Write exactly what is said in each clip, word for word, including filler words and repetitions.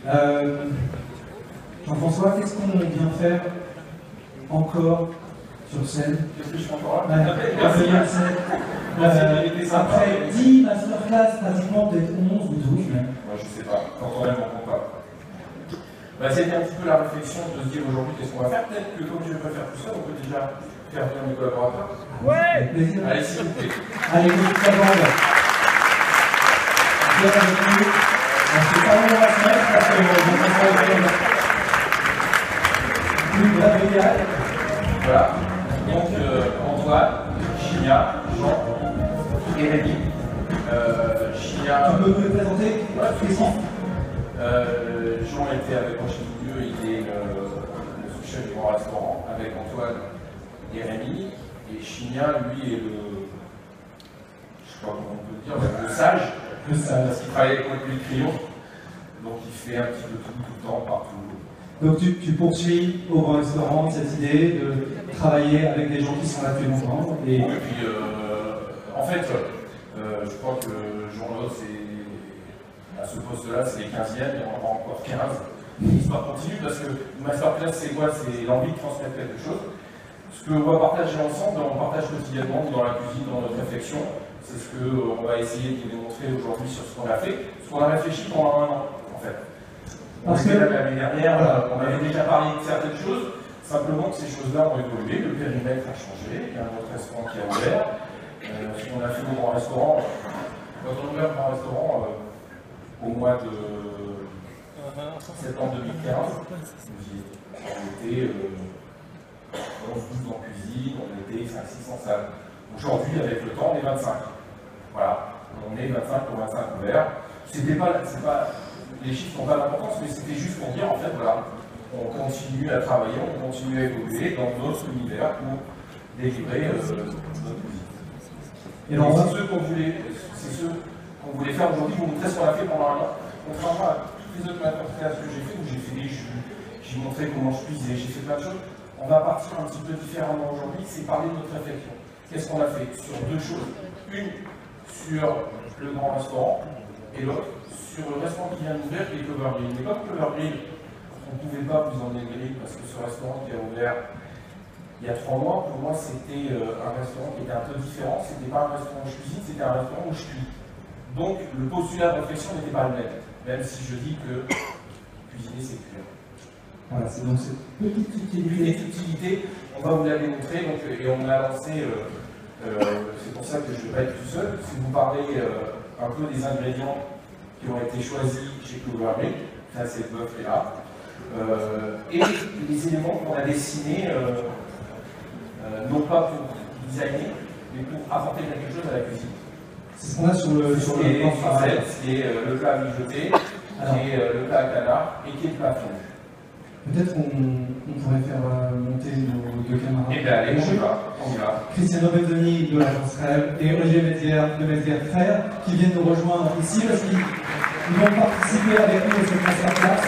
Euh, Jean-François, qu'est-ce qu'on vient faire encore sur scène? Qu'est-ce que je fais encore là? Merci. Euh, après dix masterclass, pratiquement peut-être onze ou douze même. Moi je sais pas, quand on aime, on compte pas. Bah, c'était un petit peu la réflexion de se dire aujourd'hui qu'est-ce qu'on va faire. Peut-être que comme je ne vais pas faire tout seul, on peut déjà faire venir mes collaborateurs. Ouais. Avec plaisir. Allez, s'il vous plaît. Allez, toute la bande. Viens avec nous. On ne fait pas long la semaine parce que Jean-François est comme plus brave. Voilà. Donc euh, Antoine, Chinia, Jean et Rémi. Euh, Chinia. Tu peux me le présenter? Ouais, absolument. Euh, Jean était avec moi chez Milieu, il est le, le sous-chef du grand restaurant avec Antoine et Rémi. Et Chinia, lui, est le. Je sais pas comment on peut dire, le sage. Le sage. Parce qu'il travaille avec moi depuis le crayon. Donc il fait un petit peu tout, tout le temps, partout. Donc tu, tu poursuis au grand restaurant cette idée de travailler avec des gens qui sont là depuis longtemps. Et... Oui, et puis euh, en fait, euh, je crois que Jean-Claude, c'est à ce poste-là, c'est les quinzièmes, il y en aura encore quinze. L'histoire continue parce que le masterclass, c'est quoi? C'est l'envie de transmettre quelque chose. Ce qu'on va partager ensemble, on partage quotidiennement dans la cuisine, dans notre réflexion. C'est ce qu'on va essayer de démontrer aujourd'hui sur ce qu'on a fait, ce qu'on a réfléchi pendant un an, en fait. Parce que l'année dernière, on avait déjà parlé de certaines choses, simplement que ces choses-là ont évolué, le périmètre a changé, il y a un autre restaurant qui a ouvert. Euh, ce qu'on a fait au grand restaurant, quand on a ouvert le grand restaurant euh, au mois de septembre deux mille quinze, on était euh, onze douze en cuisine, on était cinq six cents salles. Aujourd'hui, avec le temps, on est vingt-cinq. Voilà, on est vingt-cinq pour vingt-cinq ouverts. C'était pas, c'est pas, les chiffres n'ont pas d'importance, mais c'était juste pour dire, en fait, voilà, on continue à travailler, on continue à évoluer dans notre univers pour délivrer euh, notre musique. Et donc, c'est ce qu'on voulait, c'est ce qu'on voulait faire aujourd'hui, vous montrer ce qu'on a fait pendant un an. Contrairement à toutes les autres masterclass que j'ai fait, où j'ai fait des jus, j'ai montré comment je cuisais, j'ai fait plein de choses. On va partir un petit peu différemment aujourd'hui, c'est parler de notre réflexion. Qu'est-ce qu'on a fait sur deux choses? Une, sur le grand restaurant, et l'autre, sur le restaurant qui vient d'ouvrir, qui est Clover Grill. Mais comme Clover Grill, on ne pouvait pas vous emmener le grill parce que ce restaurant qui a ouvert il y a trois mois, pour moi, c'était un restaurant qui était un peu différent. C'était pas un restaurant où je cuisine, c'était un restaurant où je cuis. Donc, le postulat de réflexion n'était pas le même, même si je dis que cuisiner, c'est cuire. Voilà, c'est donc cette petite utilité. Petite utilité, on va vous la démontrer, donc, et on a lancé, euh, euh, c'est pour ça que je ne vais pas être tout seul, si vous parlez euh, un peu des ingrédients qui ont été choisis chez Clover Grill, là c'est le bœuf est là, euh, et les éléments qu'on a dessinés, euh, euh, non pas pour designer, mais pour apporter quelque chose à la cuisine. C'est ce qu'on a sur le, sur le plan de travail. C'est euh, le plat mijoté, qui est euh, le plat à canard et qui est le plat fondu. Peut-être qu'on on pourrait faire euh, monter nos deux camarades. Eh bien, allez, on y va. On y va. Cristiano Bezzoni de l'agence Rêve et Roger Mézières de Mézières Frères qui viennent nous rejoindre ici parce qu'ils vont participer avec nous à cette masterclass.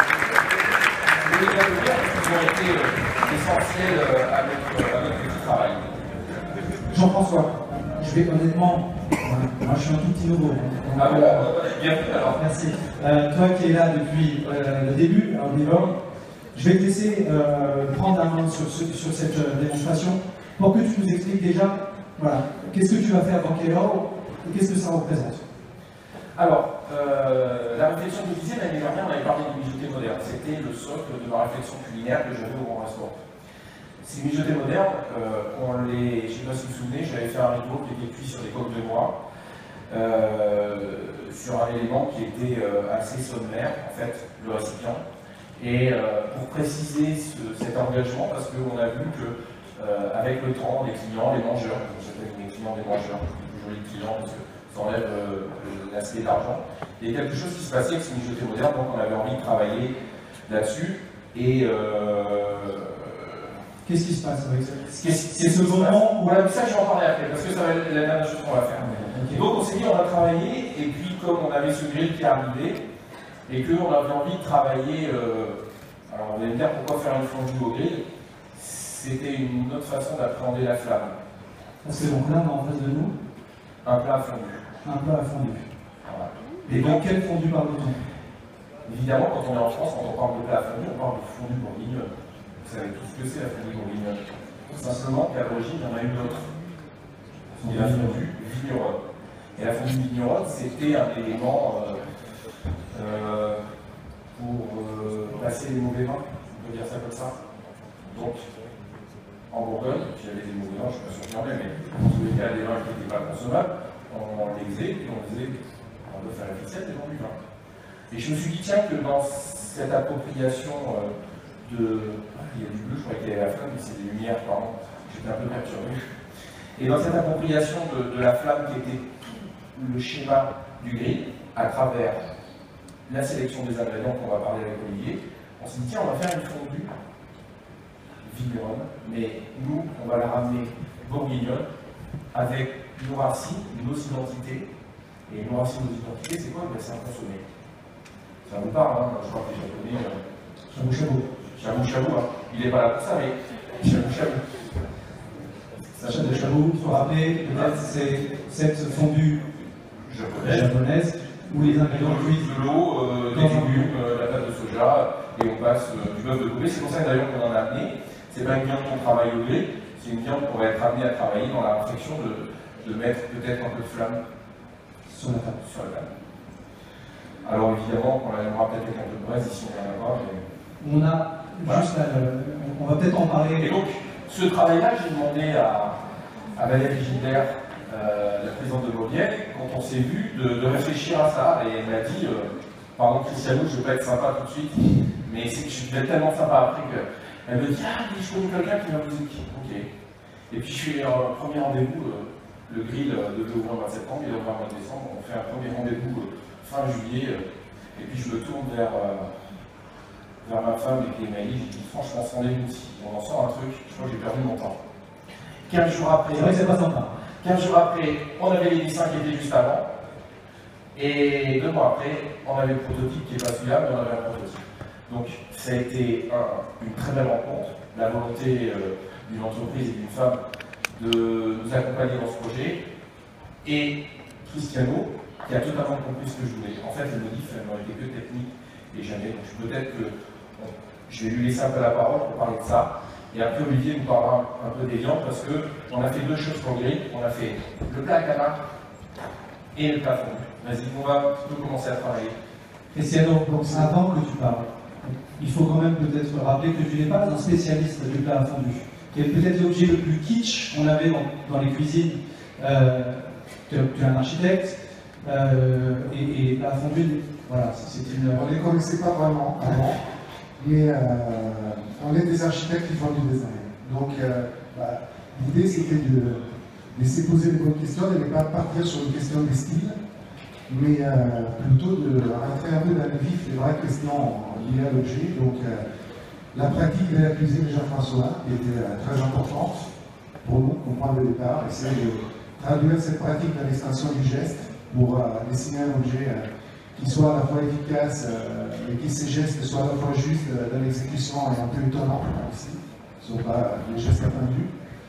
Je voulais bien vous dire qu'ils ont été euh, essentiels euh, à, notre, à notre petit travail. Jean-François, je vais honnêtement, moi je suis un tout petit nouveau. Ah bon, euh, bien fait alors. Merci. Euh, toi qui es là depuis euh, le début, au niveau, je vais te laisser euh, prendre la main sur, ce, sur cette euh, démonstration pour que tu nous expliques déjà, voilà, qu'est-ce que tu vas faire dans quelle ordre et qu'est-ce que ça représente. Alors, euh, la réflexion que je disais l'année dernière, on avait parlé du mijoté moderne. C'était le socle de ma réflexion culinaire que j'avais au grand restaurant. Ces mijotés modernes, euh, on les, je ne sais pas si vous vous souvenez, j'avais fait un rideau qui était cuit sur des coques de noix, euh, sur un élément qui était euh, assez sommaire, en fait, le récipient. Et euh, pour préciser ce, cet engagement, parce qu'on a vu que euh, avec le temps, les clients, les mangeurs, j'appelle les clients des mangeurs, toujours les clients parce que ça enlève euh, l'aspect d'argent, il y a quelque chose qui se passait avec ces mijotés modernes, donc on avait envie de travailler là-dessus. Et euh, qu'est-ce qui se passe avec ça? C'est ce moment où, voilà, ça je vais en parler après, parce que ça va être la dernière chose qu'on va faire. Okay. Donc on s'est dit, on va travailler, et puis comme on avait ce grill qui est arrivé, et qu'on avait envie de travailler, euh, alors on allait me dire pourquoi faire une fondue au grill, c'était une autre façon d'appréhender la flamme. Parce que donc là, on a en face de nous un plat fondu. Un plat fondu. Voilà. Et donc quel fondu parle-t-on? Évidemment, quand on est en France, quand on parle de plat à fondue, on parle de fondue bourguignonne. Vous savez tout ce que c'est la fondue bourguignonne. Simplement qu'à l'origine, il y en a eu d'autres. Il y a la fondue vigneronne. Et la fondue vigneronne, c'était un élément euh, euh, pour euh, passer les mauvais vins, on peut dire ça comme ça. Donc, en Bourgogne, j'avais des mauvais vins, je ne me souviens jamais, mais en tous les cas, des vins qui n'étaient pas consommables, on les faisait et on disait on veut faire la ficelle et on du vin. Et je me suis dit, tiens, que dans cette appropriation euh, de. Il y a du bleu, je crois qu'il y avait la flamme, mais c'est des lumières, pardon, j'étais un peu perturbé. Et dans cette appropriation de, de la flamme qui était le schéma du grill, à travers la sélection des ingrédients qu'on va parler avec Olivier, on s'est dit, tiens, on va faire une fondue vigneronne, mais nous, on va la ramener bourguignonne avec nos racines, nos identités. Et nos racines, nos identités, c'est quoi? C'est un consommé. Ça vous parle, hein, je crois que les Japonais. Chabou chabou. Chabou chabou, hein. Il n'est pas là pour ça, mais chabou chabou. Chabou chabou, il faut rappeler, peut-être c'est cette fondue japonaise, japonaise où les ingrédients cuisent de l'eau, euh, des légumes, euh, la pâte de soja, et on passe euh, du bœuf de Kobe. C'est pour ça d'ailleurs qu'on en a amené. C'est pas une viande qu'on travaille au gré, c'est une viande qu'on va être amené à travailler dans la réflexion de, de mettre peut-être un peu de flamme sur la table. Sur la table. Alors évidemment, on aura peut-être un peu de braise ici, on en a pas, mais... On a voilà. juste là, euh, on va peut-être en parler. Et donc, ce travail-là, j'ai demandé à, à Valérie Gilbert, euh, la présidente de Mauvienne, quand on s'est vu, de, de réfléchir à ça, et elle m'a dit, euh, pardon Cristiano, je ne veux pas être sympa tout de suite, mais c'est que je suis tellement sympa après qu'elle me dit, ah oui, je connais quelqu'un qui vient musique. Ok. Et puis je suis en premier rendez-vous, euh, le grill euh, devait ouvrir le vingt septembre, il est ouvert le vingt décembre, on fait un premier rendez-vous euh, fin juillet, euh, et puis je me tourne vers, euh, vers ma femme et puis Emmaï, je dis franchement, ce rendez-vous, si on en sort un truc, je crois que j'ai perdu mon temps. quinze jours après, c'est vrai que c'est pas sympa. quinze jours après, on avait les dessins qui étaient juste avant, et deux mois après, on avait le prototype qui n'est pas celui-là, mais on avait un prototype. Donc ça a été un, une très belle rencontre, la volonté euh, d'une entreprise et d'une femme de nous accompagner dans ce projet, et Cristiano, qui a totalement compris ce que je voulais. En fait, le modif, elle n'aurait été que technique et jamais. Donc peut-être que bon, je vais lui laisser un peu la parole pour parler de ça. Et après, Olivier nous parlera un, un peu des viandes parce qu'on a fait deux choses pour le grill. On a fait le plat à canard et le plat fondu. Vas-y, on va plutôt commencer à travailler. Cristiano, donc avant que tu parles, il faut quand même peut-être rappeler que tu n'es pas un spécialiste du plat à fondu, qui est peut-être l'objet le plus kitsch qu'on avait dans, dans les cuisines. Euh, tu, tu es un architecte, euh, et, et plat à fondu, voilà, c'est une... On ne les connaissait pas vraiment avant, mais euh, on est des architectes qui font du design. Donc euh, bah, l'idée c'était de, de laisser poser les bonnes questions, de ne pas partir sur une question de style, mais euh, plutôt de rentrer un peu dans le vif des vraies questions liées à l'objet. Donc euh, la pratique de la cuisine de Jean-François était euh, très importante pour nous, comme point de départ, essayer de traduire cette pratique dans l'extension du geste pour euh, dessiner un objet euh, qui soit à la fois efficace euh, et qui ces gestes soient à la fois justes euh, dans l'exécution et un peu étonnants aussi, ne sont pas des gestes attendus.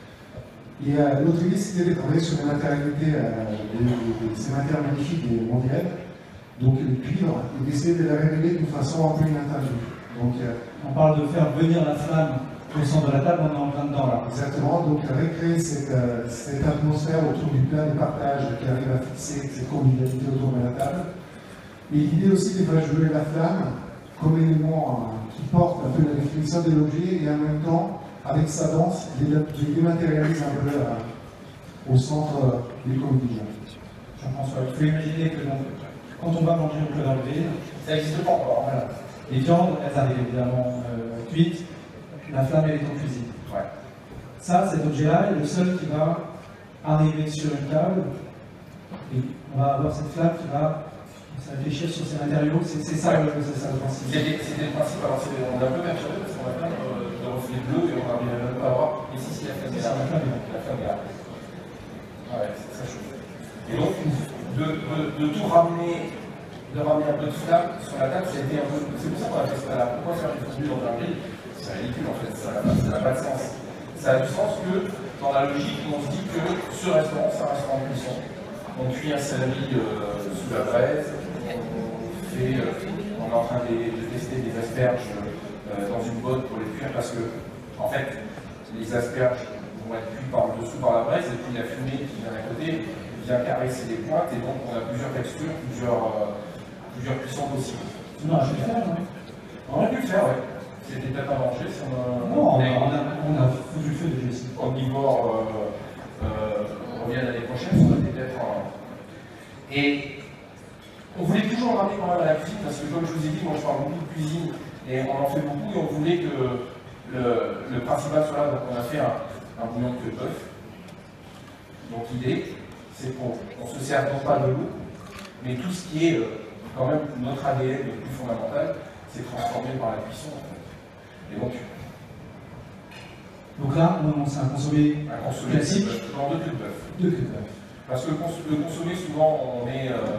Et euh, l'autre idée, c'était de travailler sur les matérialités, euh, de, de, de ces matières magnifiques et mondiales, donc le cuivre, et d'essayer de la révéler d'une façon un peu inattendue. Donc, euh, on parle de faire venir la flamme au centre de la table, on est en plein dedans là. Exactement, donc recréer cette, euh, cette atmosphère autour du plat de partage qui arrive à fixer cette convivialité autour de la table. Et l'idée aussi de faire jouer la flamme comme élément euh, qui porte un peu la définition de l'objet et en même temps, avec sa danse, il dématérialise un peu euh, au centre euh, des conviviaux. Jean-François, il faut imaginer que donc, quand on va manger au Clos d'Arville, ça n'existe pas encore. Voilà. Les viandes, elles arrivent évidemment euh, cuites, la flamme elle est en cuisine. Ouais. Ça, cet objet-là est le seul qui va arriver sur une table, et on va avoir cette flamme qui va se réfléchir sur ces matériaux. C'est ça, ouais. ça le principe. C'était le principe, alors on est un peu perturbé parce qu'on a plein de, de reflets bleus et on n'arrive même pas à voir. Et si, si, la flamme est là. La flamme est là. Ouais, c'est très chaud. Et donc, de, de, de tout ramener, de ramener un peu de flamme sur la table, ça a été un peu. C'est pour ça qu'on a fait ça là. Pourquoi faire une fondue dans un grill? C'est ridicule en fait, ça n'a pas de sens. Ça a du sens que, dans la logique, on se dit que ce restaurant, c'est un restaurant de cuisson. On cuit un céleri euh, sous la braise, on fait, euh, on est en train de, de tester des asperges euh, dans une botte pour les cuire parce que, en fait, les asperges vont être cuites par le dessous par la braise et puis la fumée qui vient à côté vient caresser les pointes et donc on a plusieurs textures, plusieurs, euh, plusieurs cuissons possibles. Non, je vais le faire, non? On aurait pu le faire, ouais. C'était peut-être à manger si on a. Non, on a, on a, on a foutu le feu de Jessie. Omnivore euh, euh, revient l'année prochaine, ça aurait été peut-être un. Et on voulait toujours ramener quand même à la cuisine, parce que comme je vous ai dit, moi je parle beaucoup de cuisine et on en fait beaucoup et on voulait que le, le principal soit là, donc on a fait un, un bouillon de queue de bœuf. Donc l'idée, c'est qu'on ne se sert non pas de l'eau, mais tout ce qui est euh, quand même notre A D N le plus fondamental, c'est transformé par la cuisson en fait. Et donc, donc là, on, c'est un consommé, un consommé classique dans deux queues de bœuf. De queue de bœuf. Parce que le, cons le consommé, souvent, on met, euh,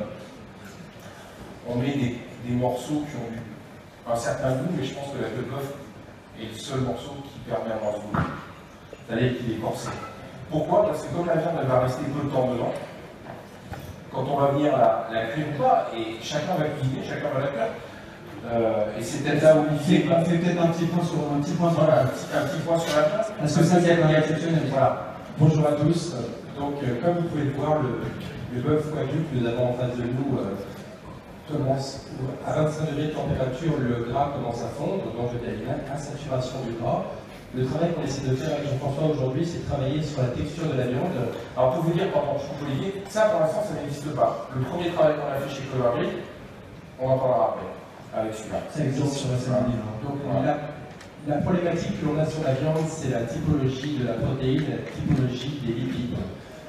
on met des, des morceaux qui ont du, un certain goût, mais je pense que la queue de bœuf est le seul morceau qui permet d'avoir ce goût. C'est-à-dire qu'il est corsé. Pourquoi? Parce que comme la viande elle va rester peu de temps dedans, quand on va venir la, la cuire ou pas, et chacun va cuisiner, chacun va la cuire. Euh, et c'est peut-être là où il fait. On fait peut-être un petit point sur un petit point sur voilà, la un, petit, un petit point sur la place. Parce que ça, c'est un exceptionnel. Voilà. Bonjour à tous. Donc, euh, comme vous pouvez le voir, le, le bœuf wagyu que nous avons en face de nous euh, commence à vingt-cinq degrés de température, le gras commence à fondre, donc il y a une insaturation du gras. Le travail qu'on essaie de faire avec Jean-François aujourd'hui, c'est de travailler sur la texture de la viande. Alors, pour vous dire, pendant je coupe Olivier, ça pour l'instant, ça n'existe pas. Le premier travail qu'on a fait chez Clover Grill, on en parlera après, avec celui-là. Ça existe sur la scène du livre. Donc, Voilà. la, la problématique que l'on a sur la viande, c'est la typologie de la protéine, la typologie des lipides.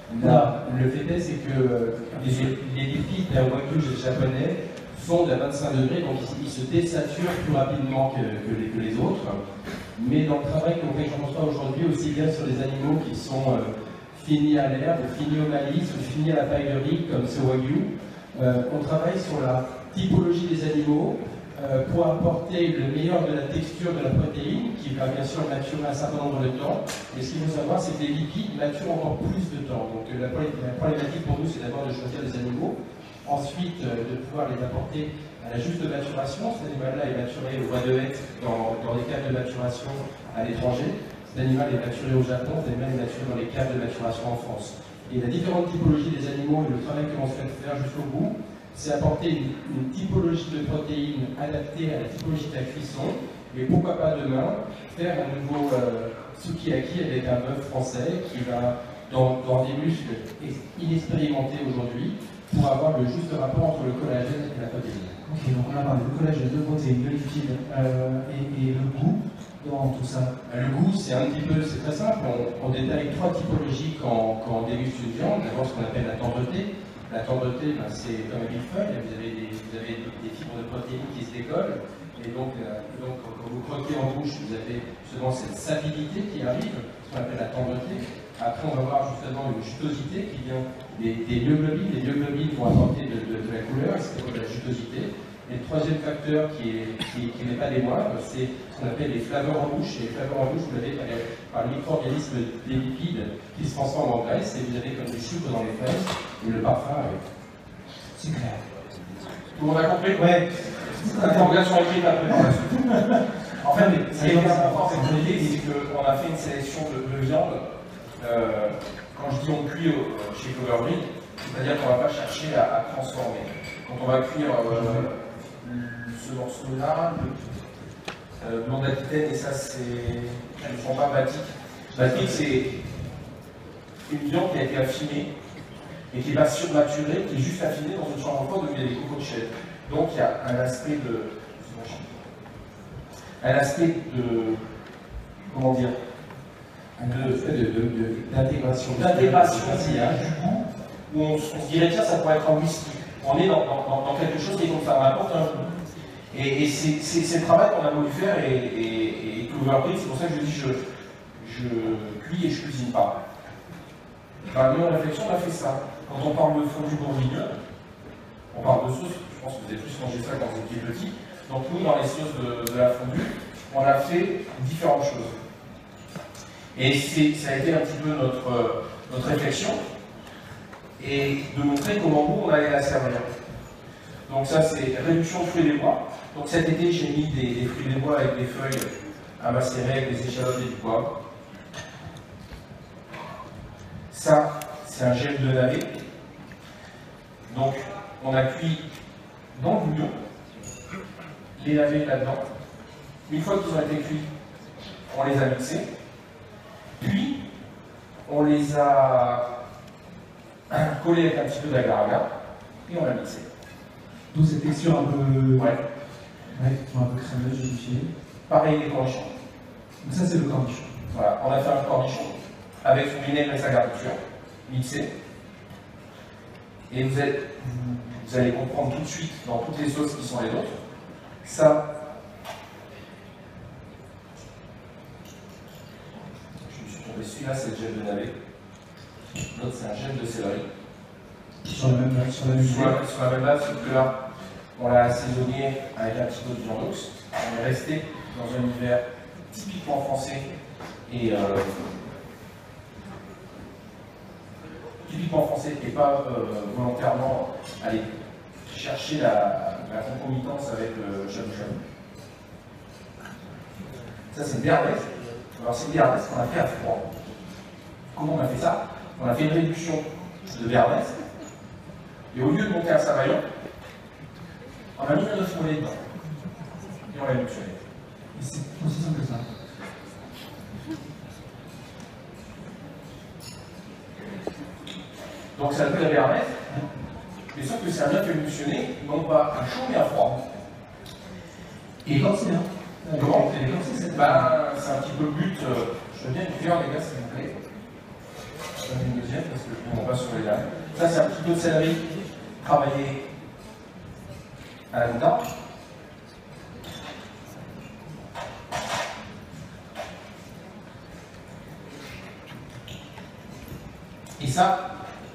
Là, le fait est, c'est que euh, les, les lipides d'un wagyu japonais fondent à vingt-cinq degrés, donc ils, ils se désaturent plus rapidement que, que, les, que les autres. Mais dans le travail qu'on fait Jean-François aujourd'hui, aussi bien sur les animaux qui sont euh, finis à l'herbe, finis au maïs ou finis à la paille de riz, comme ce wagyu, euh, on travaille sur la typologie des animaux euh, pour apporter le meilleur de la texture de la protéine, qui va bien sûr maturer un certain nombre de temps. Et ce qu'il faut savoir, c'est que les lipides maturent encore plus de temps. Donc la, la problématique pour nous, c'est d'abord de choisir des animaux, ensuite euh, de pouvoir les apporter à la juste maturation. Cet animal-là est maturé au bois de Hêtre dans, dans les caves de maturation à l'étranger. Cet animal est maturé au Japon, cet animal est maturé dans les caves de maturation en France. Et la différente typologie des animaux et le travail que l'on souhaite faire jusqu'au bout, c'est apporter une, une typologie de protéines adaptée à la typologie de la cuisson, et pourquoi pas demain faire un nouveau euh, sukiyaki avec un bœuf français qui va dans, dans des muscles inexpérimentés aujourd'hui pour avoir le juste rapport entre le collagène et la protéine. Ok, donc on a parlé de collagène, de protéines, de lipides euh, et, et le goût dans tout ça. Le goût, c'est un petit peu, c'est très simple. On, on détaille trois typologies quand, quand on déguste une viande. D'abord, ce qu'on appelle la tendreté. La tendreté, ben, c'est comme un millefeuille. Vous avez, des, vous avez des fibres de protéines qui se décollent. Et donc, euh, donc quand vous croquez en bouche, vous avez justement cette savidité qui arrive, ce qu'on appelle la tendreté. Après, on va voir justement une jutosité qui vient des, des myoglobines. Les myoglobines vont apporter de, de, de la couleur, c'est de la jutosité. Et le troisième facteur qui n'est qui, qui pas des moindres, c'est ce qu'on appelle les flaveurs en bouche. Et les flaveurs en bouche, vous l'avez par, par le micro-organisme des lipides qui se transforment en graisse, et vous avez comme du sucre dans les fraises, et le parfum avec. C'est clair. Tout le monde a compris? Ouais. Interrogation écrite après par la suite. En fait, ce qui est important, c'est qu'on a fait une sélection de, de viande. Euh, quand je dis on cuit euh, chez Clover Grill, c'est-à-dire qu'on ne va pas chercher à, à transformer. Quand on va cuire euh, ce morceau-là, le euh, blanc d'Aquitaine, et ça c'est. Elles ne sont pas batiques. Batique, c'est une viande qui a été affinée et qui n'est pas surmaturée, qui est juste affinée dans une chambre froide où il y a des cocots de chèvre. Donc il y a un aspect de. Un aspect de. Comment dire? D'intégration. D'intégration du goût, où on, on se dirait, tiens, ça pourrait être un whisky. On est dans, dans, dans quelque chose qui est comme ça, on apporte un goût. Et, et c'est le travail qu'on a voulu faire, et, et, et Clover Grill, c'est pour ça que je dis, je, je cuis et je cuisine pas. Dans la même réflexion, on a fait ça. Quand on parle de fondu bourguigneux, on parle de sauce, je pense que vous avez tous mangé ça quand vous étiez petit. Donc nous, dans les sauces de, de la fondue, on a fait différentes choses. Et ça a été un petit peu notre, notre réflexion, et de montrer comment nous, on allait la servir. Donc ça, c'est réduction de fruits des bois. Donc cet été, j'ai mis des, des fruits des bois avec des feuilles à macérer, avec des échalotes et du poivre. Ça, c'est un gel de navet. Donc, on a cuit dans le bouillon les navets là-dedans. Une fois qu'ils ont été cuits, on les a mixés. Puis, on les a collés avec un petit peu d'agar-agar et on a mixé. D'où cette texture un peu. Ouais. Ouais, un peu crémeuse, jurifiée. Pareil, les cornichons. Donc, ça, c'est le cornichon. Voilà, on a fait un cornichon avec son vinaigre et sa garniture, mixé. Et vous allez, vous allez comprendre tout de suite dans toutes les sauces qui sont les nôtres. Ça, je me suis tombé, celui-là c'est le gel de navet. L'autre c'est un gel de céleri. Sur la même base, sur la même Sur la, sur la même base, sauf que là, on l'a assaisonné avec un petit peu de viande d'ours. On est resté dans un univers typiquement français et euh, typiquement français et pas euh, volontairement aller chercher la, la concomitance avec le shabu shabu. Ça c'est une béarnaise. Alors c'est une béarnaise qu'on a fait à froid. Comment on a fait ça? On a fait une réduction de béarnaise et au lieu de monter un savaillon, on a mis un œuf mollet dedans et on l'a émulsionné. Et c'est aussi simple que ça. Donc ça s'appelle la béarnaise, mais sauf que c'est un œuf émulsionné, non pas à chaud mais à froid. Et quand c'est, hein? Comment? C'est Bah, c'est un petit peu le but. Euh, je veux bien une cuillère, les gars, s'il vous plaît. Je donne une deuxième parce que je ne monte pas sur les lames. Ça, c'est un petit peu de céleri travaillé à la moutarde. Et ça,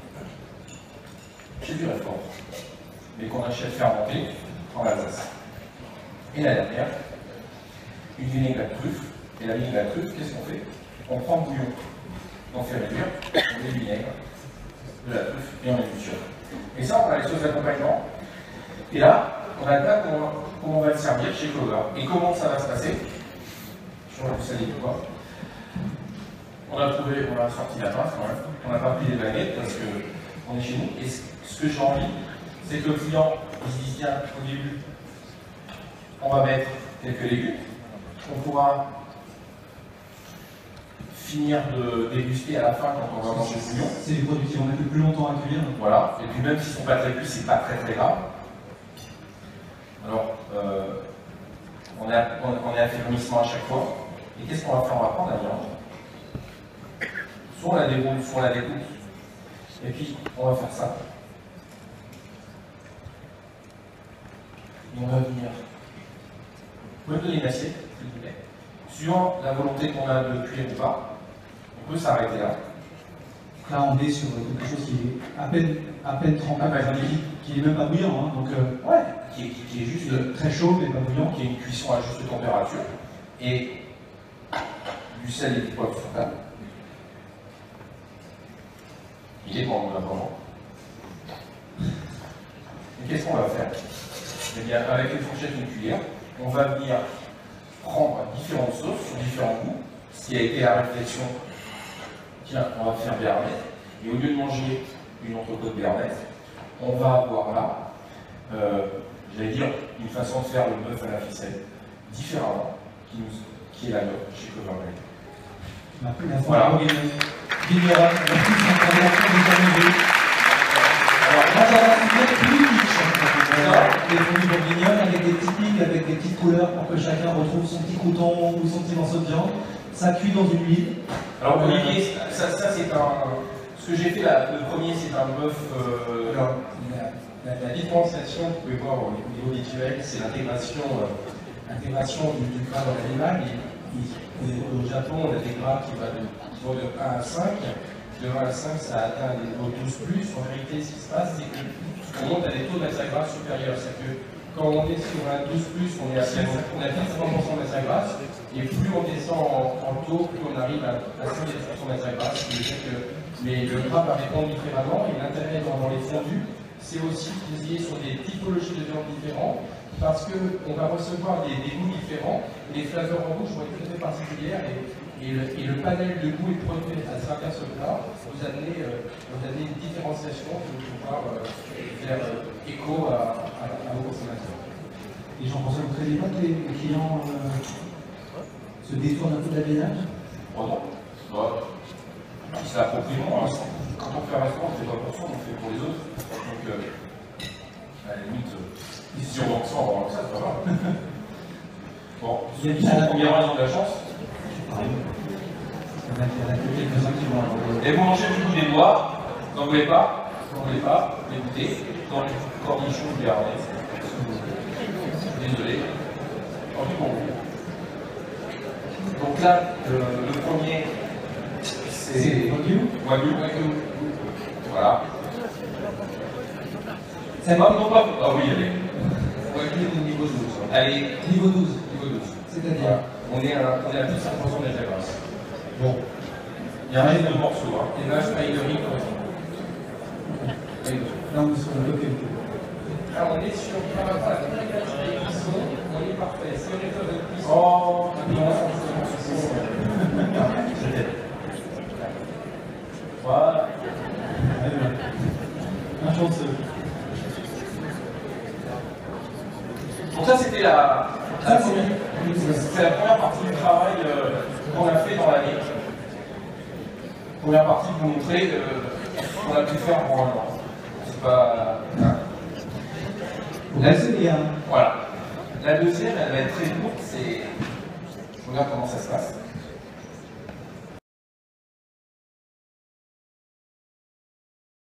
c'est du réfort, mais qu'on achète fermenté en Alsace. Et la dernière, une vinaigrette truffe. Et la vinaigrette truffe, qu'est-ce qu'on fait? On prend le bouillon, on fait réduire, on met du vinaigre, de la truffe et on émulsionne. Et ça, on a les sauces d'accompagnement. Et là, on a le plat comment on va le servir chez Clover. Et comment ça va se passer? J'aurais pu saler du poids. On a trouvé, on a sorti la pince quand même. On n'a pas pris des baguettes parce qu'on est chez nous. Et ce que j'ai envie, c'est que le client il se dise tiens, au début, on va mettre quelques légumes. On pourra finir de déguster à la fin quand on va manger le bouillon. C'est des produits qui vont mettre le plus longtemps à cuire. Voilà. Et puis même s'ils ne sont pas très cuits, c'est pas très très grave. Alors, euh, on, est à, on, on est à fermissement à chaque fois. Et qu'est-ce qu'on va faire? On va prendre la viande. Soit on la déroule, soit on la découpe. Et puis, on va faire ça. Et on va venir. Vous pouvez me donner une assiette, s'il vous plaît. Suivant la volonté qu'on a de cuire ou pas, on peut s'arrêter là. Là, on est sur quelque chose qui est à peine, à peine trempé, Ah, bah, qui n'est même pas bouillant. Hein, donc, euh, ouais. Qui est, qui, qui est juste euh, très chaud, mais pas bouillant. Qui est une cuisson à juste température. Et du sel et du poivre sur table. Il est bon, moment. Et qu'est-ce qu'on va faire? Eh bien, avec une fourchette et une cuillère, on va venir prendre différentes sauces sur différents goûts, ce qui a été la réflexion. Tiens, on va faire béarnaise, et au lieu de manger une entrecôte béarnaise, on va avoir là, euh, j'allais dire, une façon de faire le bœuf à la ficelle, différemment, qui, nous, qui est la nôtre chez Clover Blade. Voilà. Vigneron, la plus d'intervention des jamais. Alors, là, ça va se plus riche. Les produits bourguignonnes avec des typiques, avec des petites couleurs pour que chacun retrouve son petit crouton ou son petit morceau de viande. Ça cuit dans une huile. Alors, Olivier, ça, ça c'est un. Ce que j'ai fait là, le premier, c'est un bœuf. Euh... Alors, la, la, la différenciation que vous pouvez voir au niveau visuel, c'est l'intégration euh, intégration du, du gras dans l'animal. Au Japon, on a des gras qui, va de, qui vont de un à cinq. De un à cinq, ça atteint des niveaux douze plus. En réalité, ce qui se passe, c'est qu'on monte à des taux de matière grasse supérieurs. C'est-à-dire que quand on est sur un douze plus, on est à cinquante pour cent de matière grasse. Et plus on descend en, en taux, plus on arrive à, à cinq pour cent de matière grasse. Ce qui veut dire que mais le gras va répondre différemment. Et l'intérêt dans, dans les fondus, c'est aussi travailler sur des typologies de viande différentes, parce qu'on va recevoir des, des goûts différents. Les flaveurs en bouche vont être très particulières et, et, le, et le panel de goûts et de produits à travers ce plat vous amener, euh, vous amener une différenciation pour pouvoir euh, faire euh, écho à, à, à vos consommateurs. Et Jean-François, vous ne craignez pas que les, les clients euh, se détournent un peu de la biennale? Oh non, bah, ils se l'approprient, hein. Quand on fait un restaurant, on ne fait pas pour soi, on le fait pour les autres. Donc, euh, à la limite, euh, si on vend ça, on vend ça, c'est pas grave. Bon, ceux qui sont en première ils ont de la chance. Et vous mangez du bout des doigts, vous n'en voulez pas, vous n'en voulez pas, vous goûtez, dans le cornichon béarnais. Désolé, tant pis pour vous. Donc là, euh, le premier, c'est Wagyu. Wagyu. Voilà. Ça Ah, non, pas. Ah oui, allez. Wagyu au niveau douze. Allez, Niveau douze. Niveau douze. C'est-à-dire voilà. On est à, on est à plus de cinq pour cent de la graisse. Bon. Il y a un reste de morceaux. Hein. Et vaches paille de riz. Là, on est sur le bloc. Alors, on est sur par rapport à la capacité de cuisson, on est parfait. Si on est sur votre cuisson, Oh, rapidement, voilà. Un chanceux. Donc ça, c'était la, la, Ça, première- c'est c'est la première partie du travail euh, qu'on a fait dans l'année. Première partie pour montrer euh, ce qu'on a pu faire en un an. C'est pas... hein. Là, c'est bien. Voilà. La deuxième, elle va être très courte, c'est... Je regarde comment ça se passe.